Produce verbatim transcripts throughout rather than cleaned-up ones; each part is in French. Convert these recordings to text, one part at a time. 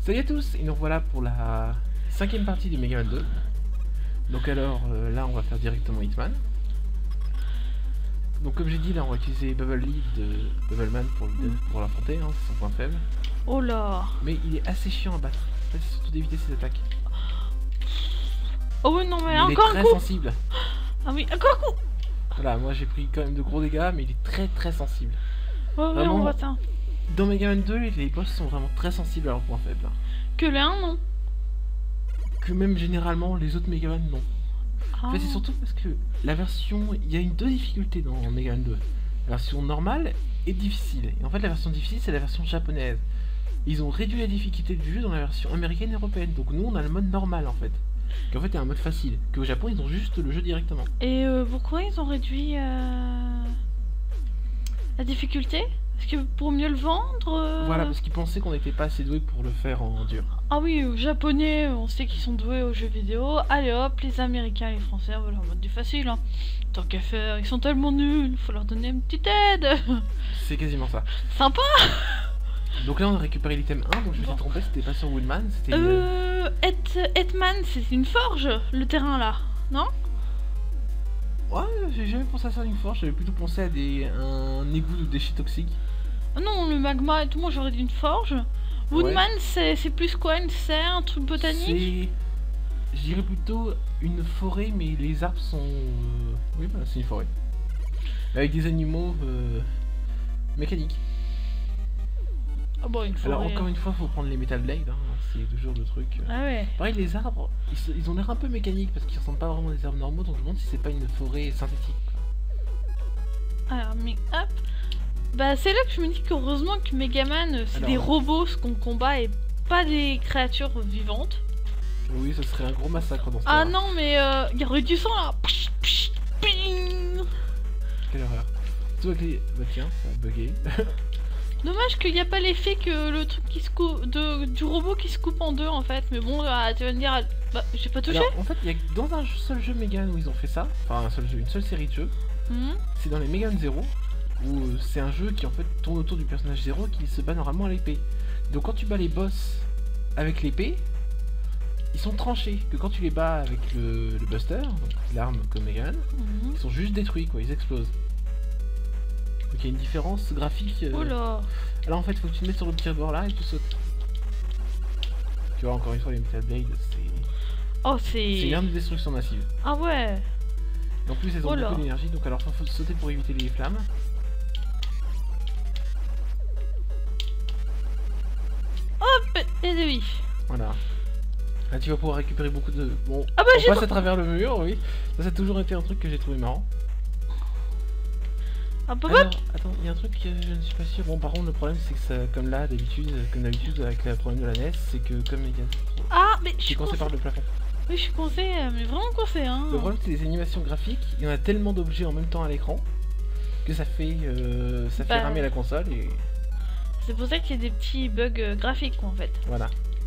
Salut à tous, et nous voilà pour la cinquième partie de Mega Man deux. Donc alors, euh, là on va faire directement Hitman. Donc comme j'ai dit, là on va utiliser Bubble Leaf de Bubbleman pour, le, pour l'affronter, hein, c'est son point faible. Oh là. Mais il est assez chiant à battre, en fait c'est surtout d'éviter ses attaques. Oh oui, non mais, mais encore il est un très coup. sensible. Ah oui, encore un coup. Voilà, moi j'ai pris quand même de gros dégâts, mais il est très très sensible. Ouais, ouais, Vraiment, on voit ça. Dans Mega Man deux, les boss sont vraiment très sensibles à leur point faible. Que le un, non. Que même généralement les autres Mega Man, non. Ah. En fait, c'est surtout parce que la version... Il y a une deux difficultés dans Mega Man deux. La version normale et difficile. Et en fait, la version difficile, c'est la version japonaise. Ils ont réduit la difficulté du jeu dans la version américaine et européenne. Donc nous, on a le mode normal, en fait. Qui en fait est un mode facile. Qu'au Japon, ils ont juste le jeu directement. Et euh, pourquoi ils ont réduit euh... la difficulté? Parce que pour mieux le vendre euh... Voilà, parce qu'ils pensaient qu'on n'était pas assez doué pour le faire en dur. Ah oui, aux japonais, on sait qu'ils sont doués aux jeux vidéo. Allez hop, les américains et les français veulent en mode du facile. Hein. Tant qu'à faire, ils sont tellement nuls, faut leur donner une petite aide. C'est quasiment ça. Sympa. Donc là, on a récupéré l'item un, donc je me suis trompé, c'était pas sur Woodman, c'était... Euh... Het... Hetman, c'est une forge, le terrain là, non? Ouais, j'ai jamais pensé à ça d'une forge, j'avais plutôt pensé à des... un égout de déchets toxiques. Non, le magma et tout, moi j'aurais dit une forge. Woodman, ouais. c'est plus quoi? Une serre, un truc botanique? C'est... Je dirais plutôt une forêt, mais les arbres sont... Euh... Oui, bah c'est une forêt. Avec des animaux euh... mécaniques. Ah bon, une forêt... Alors encore une fois, faut prendre les Metal Blade, hein. C'est toujours le truc... Euh... Ah ouais. Pareil, les arbres, ils, ils ont l'air un peu mécaniques, parce qu'ils ressemblent pas vraiment à des arbres normaux, donc je me demande si c'est pas une forêt synthétique. Quoi. Alors, mais hop. Bah c'est là que je me dis qu'heureusement que Megaman, c'est des robots ce qu'on combat et pas des créatures vivantes. Oui, ce serait un gros massacre dans ce Ah non, mais euh, il y aurait du sang là. Quelle horreur. Tout avec les... Bah tiens, ça a bugué. Dommage qu'il n'y a pas l'effet que le truc qui se coupe... De... du robot qui se coupe en deux en fait. Mais bon, ah, tu vas me dire... Bah, j'ai pas touché. Alors, en fait, il y a dans un seul jeu Megaman où ils ont fait ça, enfin un seul jeu, une seule série de jeux, mmh. C'est dans les Megaman Zero, où c'est un jeu qui en fait tourne autour du personnage Zero qui se bat normalement à l'épée. Donc quand tu bats les boss avec l'épée, ils sont tranchés, que quand tu les bats avec le, le Buster, donc l'arme comme Megaman, mmh. Ils sont juste détruits quoi, ils explosent. Donc il y a une différence graphique. Euh... Oh là. Alors en fait, faut que tu te mettes sur le petit bord là et tu sautes. Tu vois, encore une fois, les Metal Blade, c'est... Oh, c'est... C'est une arme de destruction massive. Ah ouais. Et en plus, elles ont oh beaucoup d'énergie, donc alors faut, faut sauter pour éviter les flammes. Hop, et de vie. Voilà. Là, tu vas pouvoir récupérer beaucoup de... Bon, ah bah, on passe pas... à travers le mur, oui. Ça, ça a toujours été un truc que j'ai trouvé marrant. Un peu Alors, attends, il y a un truc que je ne suis pas sûr. Bon, par contre, le problème, c'est que ça, comme là, d'habitude, comme d'habitude avec le problème de la N E S, c'est que comme il y a... Ah, mais je suis coincé par le plafond. Oui, je suis coincé, mais vraiment coincé, hein. Le problème, c'est les animations graphiques. Il y en a tellement d'objets en même temps à l'écran que ça fait, euh, ça bah... fait ramer la console et... C'est pour ça qu'il y a des petits bugs euh, graphiques, quoi, en fait. Voilà.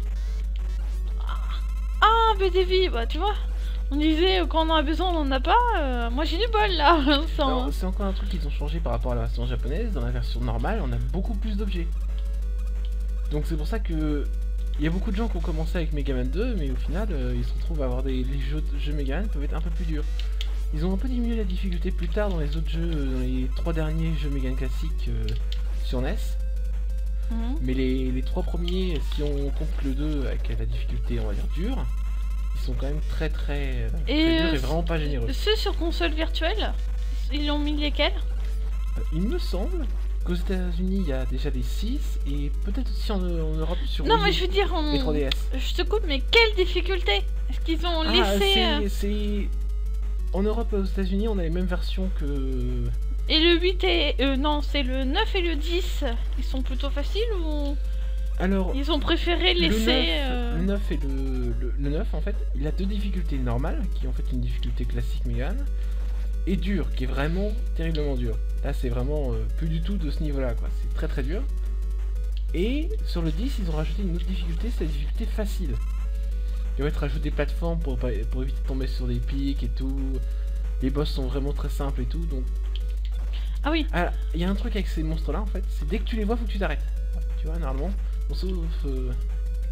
Ah, B D V, bah tu vois, on disait euh, quand on en a besoin, on en a pas. Euh, moi j'ai du bol là. Sans... C'est encore un truc qu'ils ont changé par rapport à la version japonaise. Dans la version normale, on a beaucoup plus d'objets. Donc c'est pour ça que il y a beaucoup de gens qui ont commencé avec Mega Man deux, mais au final, euh, ils se retrouvent à avoir des les jeux, jeux Mega Man peuvent être un peu plus durs. Ils ont un peu diminué la difficulté plus tard dans les autres jeux, dans les trois derniers jeux Mega Man classiques euh, sur N E S. Mmh. Mais les, les trois premiers, si on compte le deux avec la difficulté on va dire dure, ils sont quand même très très, très et durs euh, et vraiment pas généreux. Ceux sur console virtuelle, ils ont mis lesquels? euh, Il me semble qu'aux États-Unis il y a déjà des six et peut-être aussi en, en Europe sur non, Wii, mais je veux dire en... les trois D S. Je te coupe, mais quelle difficulté? Est-ce qu'ils ont ah, laissé... C'est... En Europe et aux États-Unis on a les mêmes versions que... Et le huit et... Euh, non, c'est le neuf et le dix. Ils sont plutôt faciles ou... Alors... Ils ont préféré laisser... Le neuf, euh... le neuf et le, le, le neuf, en fait, il a deux difficultés normales, qui est en fait une difficulté classique Megaman, et dur, qui est vraiment terriblement dur. Là, c'est vraiment euh, plus du tout de ce niveau-là, quoi. C'est très très dur. Et sur le dix, ils ont rajouté une autre difficulté, c'est la difficulté facile. Ils vont rajouter des plateformes pour, pour éviter de tomber sur des pics et tout. Les boss sont vraiment très simples et tout, donc... Ah oui. Ah, il y a un truc avec ces monstres là en fait, c'est dès que tu les vois faut que tu t'arrêtes. Tu vois normalement, bon, sauf euh,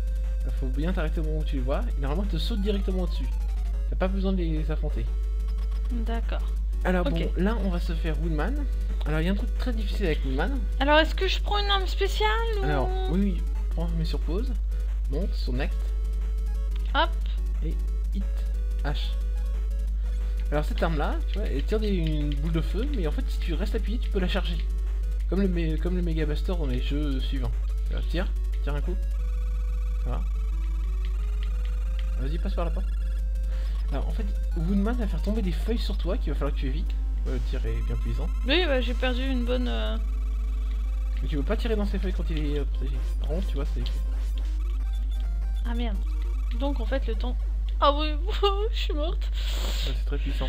Faut bien t'arrêter au moment où tu les vois. Et normalement, ils te sautent directement au-dessus. T'as pas besoin de les affronter. D'accord. Alors Ok. bon, là, on va se faire Woodman. Alors, il y a un truc très difficile avec Woodman. Alors, est-ce que je prends une arme spéciale ou... Alors, oui, oui, prends, mets sur pause. Monte sur Next. Hop. Et Hit H. Alors, cette arme-là, tu vois, elle tire des, une boule de feu, mais en fait, si tu restes appuyé, tu peux la charger. Comme le, mé- comme le Mega Buster dans les jeux suivants. Alors, tire, tire un coup. Voilà. Vas-y, passe par la porte. Alors, en fait, Woodman va faire tomber des feuilles sur toi qu'il va falloir que tu évites. Ouais, le tir est bien puissant. Oui, bah, j'ai perdu une bonne... euh, Mais tu veux pas tirer dans ces feuilles quand il est euh, protégé. Par contre, tu vois, c'est... Ah merde. Donc, en fait, le temps... Ah oui, je suis morte. Ouais, c'est très puissant.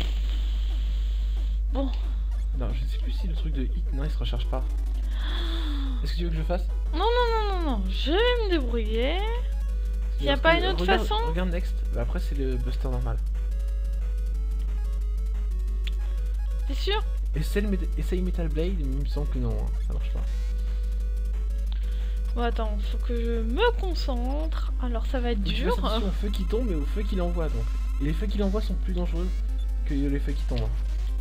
Bon. Non, je sais plus si le truc de hit, non, il se recharge pas. Est-ce que tu veux que je fasse? Non, non, non, non, non. Je vais me débrouiller. Y a Parce pas que, une autre regarde, façon? Regarde Next. Bah, après, c'est le Buster normal. T'es sûr? Essaye, le mé- essaye Metal Blade, mais il me semble que non, hein, ça marche pas. Bon, attends, faut que je me concentre. Alors, ça va être Donc, tu dur. fais attention au feu qui tombe et au feu qu'il envoie, donc. Et les feux qu'il envoie sont plus dangereux que les feux qui tombent.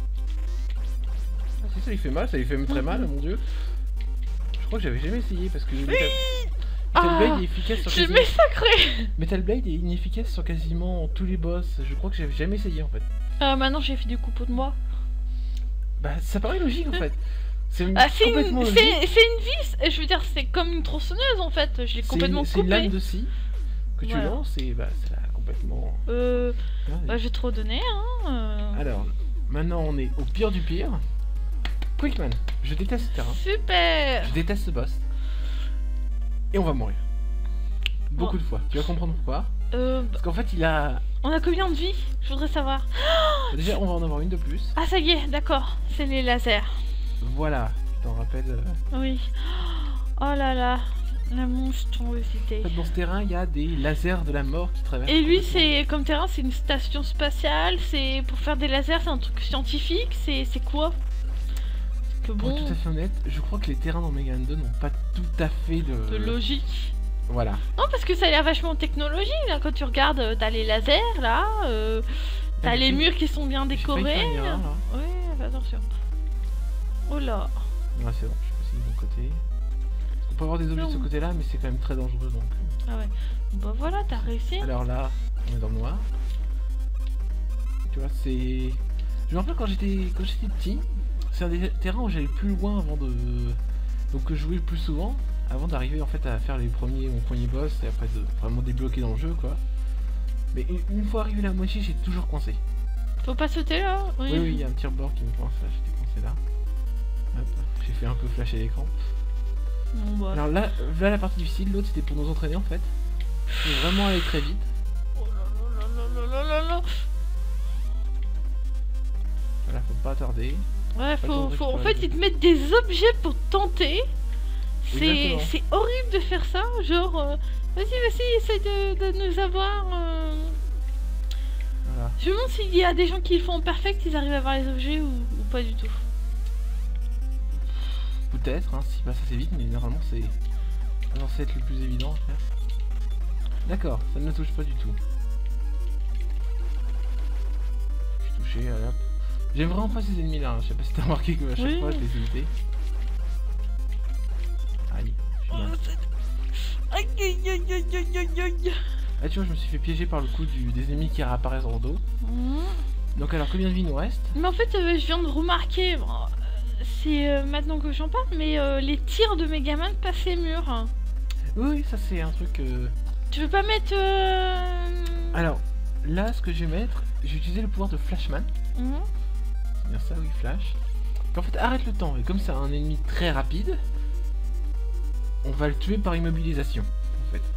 Ah, si ça lui fait mal, ça lui fait très mal, mon dieu. Je crois que j'avais jamais essayé parce que Metal, Metal Ah, Blade est efficace sur J'ai quasiment... massacré. Metal Blade est inefficace sur quasiment tous les boss. Je crois que j'avais jamais essayé en fait. Euh, maintenant, j'ai fait du coupeau de moi. Bah ça paraît logique en fait. C'est Ah, c'est une, complètement logique. c'est, c'est une vis. Et je veux dire, c'est comme une tronçonneuse en fait. Je l'ai C'est complètement une, c'est une coupée. lame de scie que tu Voilà. lances et bah c'est là complètement... Euh, Ah, bah, je vais trop donner, hein. euh. Alors, maintenant on est au pire du pire. Quickman, je déteste ce terrain. Super. Je déteste ce boss. Et on va mourir. Beaucoup Bon. de fois. Tu vas comprendre pourquoi. Euh, Parce qu'en fait il a... on a combien de vies? Je voudrais savoir. Déjà on va en avoir une de plus. Ah, ça y est, d'accord. C'est les lasers. Voilà, je t'en rappelle. euh, Oui. Oh là là. La monstruosité. En fait, dans ce terrain, il y a des lasers de la mort qui traversent. Et lui, complètement. c'est comme terrain, c'est une station spatiale. C'est pour faire des lasers, c'est un truc scientifique. C'est c'est quoi? Que Pour bon. être tout à fait honnête, je crois que les terrains dans Mega Man deux n'ont pas tout à fait de... De logique. Voilà. Non, parce que ça a l'air vachement technologique, là, quand tu regardes, euh, t'as les lasers, là, euh, t'as Ah, les j'ai- murs qui sont bien j'ai failli décorés. faire une erreur, là. Oui, fais attention. Oh là. Ouais, c'est bon, je suis passé du bon côté. On peut avoir des objets de ce Non. côté-là, mais c'est quand même très dangereux, donc... Ah ouais. Bah voilà, t'as réussi. Alors là, on est dans le noir. Tu vois, c'est... Je me rappelle quand j'étais quand j'étais petit, c'est un des terrains où j'allais le plus loin avant de... Donc que je jouais le plus souvent, avant d'arriver en fait à faire les premiers, mon premier boss, et après de vraiment débloquer dans le jeu, quoi. Mais une, une fois arrivé à la moitié, j'ai toujours coincé. Faut pas sauter, là. Oui, Oui, oui, il y a un petit rebord qui me coince là, j'étais coincé là. Hop, j'ai fait un peu flasher l'écran. Bon, bah. Alors là, là la partie difficile, l'autre c'était pour nous entraîner en fait. Faut vraiment aller très vite. Oh là là là là là là là. Voilà, faut pas tarder. Ouais, Pas le faut, temps de faut... En récupérer fait, les ils te mettent des objets pour tenter. C'est Exactement. c'est horrible de faire ça. Genre, euh, vas-y, vas-y, essaye de, de nous avoir. euh. Voilà. Je me demande s'il y a des gens qui le font en perfect, ils arrivent à avoir les objets ou, ou pas du tout. Peut-être, hein, si passe assez vite, mais normalement c'est censé être le plus évident à faire. D'accord, ça ne me touche pas du tout. Je suis touché, allez hop. J'aime vraiment pas ces ennemis là, hein. Je sais pas si t'as remarqué que à chaque Oui. fois je les évité. Aïe, je suis bien. Aïe aïe aïe aïe aïe aïe aïe. Ah tu vois, je me suis fait piéger par le coup du, des ennemis qui réapparaissent dans le dos. Mmh. Donc alors combien de vie nous reste? Mais en fait, euh, je viens de remarquer, bon, euh, c'est euh, maintenant que j'en parle, mais euh, les tirs de Megaman passent les murs. hein. Oui, oui, ça c'est un truc... euh, Tu veux pas mettre... Euh... Alors, là ce que je vais mettre, j'ai utilisé le pouvoir de Flashman. mmh. C'est bien ça, oui, flash. En fait, arrête le temps, et comme c'est un ennemi très rapide, on va le tuer par immobilisation, en fait.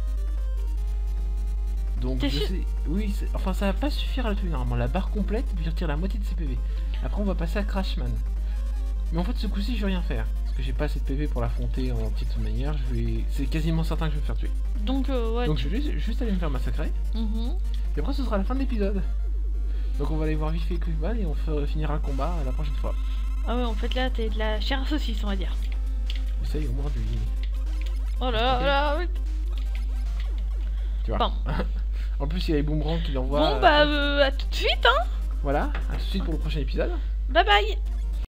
Donc, T'es je sûr? sais... Oui, c'est- enfin, ça va pas suffire à le tuer, normalement. La barre complète, puis je retire la moitié de ses P V. Après, on va passer à Crashman. Mais en fait, ce coup-ci, je vais rien faire. Parce que j'ai pas assez de P V pour l'affronter en petite manière. Je vais... C'est quasiment certain que je vais me faire tuer. Donc, euh, ouais. Donc, tu- je vais juste- juste aller me faire massacrer. Mhm. Et après, ce sera la fin de l'épisode. Donc, on va aller voir vite fait Quickman et on fe- finira le combat la prochaine fois. Ah ouais, en fait, là, t'es de la chair à saucisse, on va dire. Essaye au moins de lui. Oh là Ok. là, oui. Tu vois. Bon. En plus, il y a les boomerangs qui l'envoient. Bon, bah, euh, à tout de suite, hein. Voilà, à tout de suite pour le prochain épisode. Bye bye.